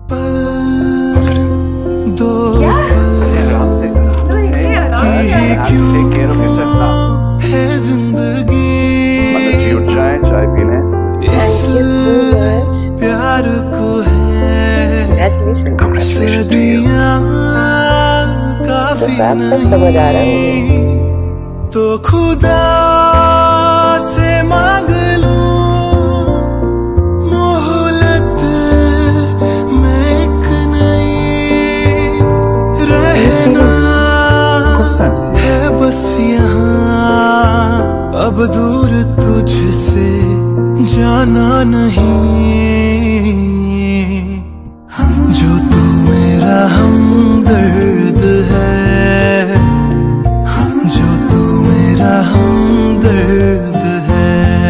दो है जिंदगी चाय पी लें। इस प्यार को है सदियां काफी नहीं, तो खुदा से मांग लूं मोहलत में एक नई, रहना है बस यहाँ अब दूर तुझसे जाना नहीं, जो तू मेरा हमदर्द है, जो तू मेरा हमदर्द है,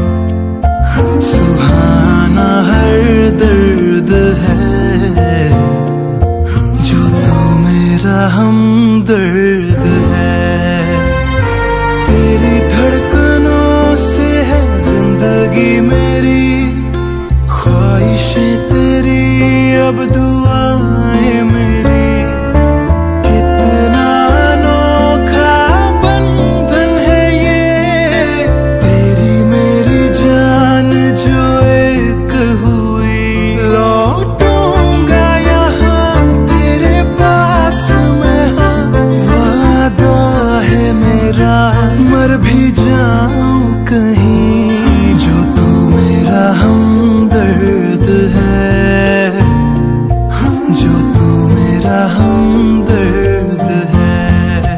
सुहाना हर दर्द है, जो तू मेरा हमदर्द है। तेरी धड़कनों से है जिंदगी मेरी, ख्वाहिशें तेरी अब दुआएं मेरी, कितना अनोखा बंधन है ये, तेरी मेरी जान जो एक हुई, लौटूंगा यहाँ तेरे पास मैं, हाँ वादा है मेरा मर भी जाऊं कहीं, जो तू मेरा हमदर्द है, जो तू मेरा हमदर्द है,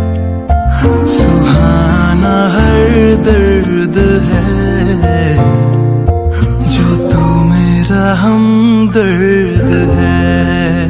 सुहाना हर दर्द है, जो तू मेरा हमदर्द है।